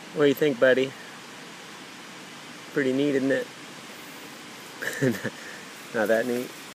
What do you think, buddy? Pretty neat, isn't it? Not that neat.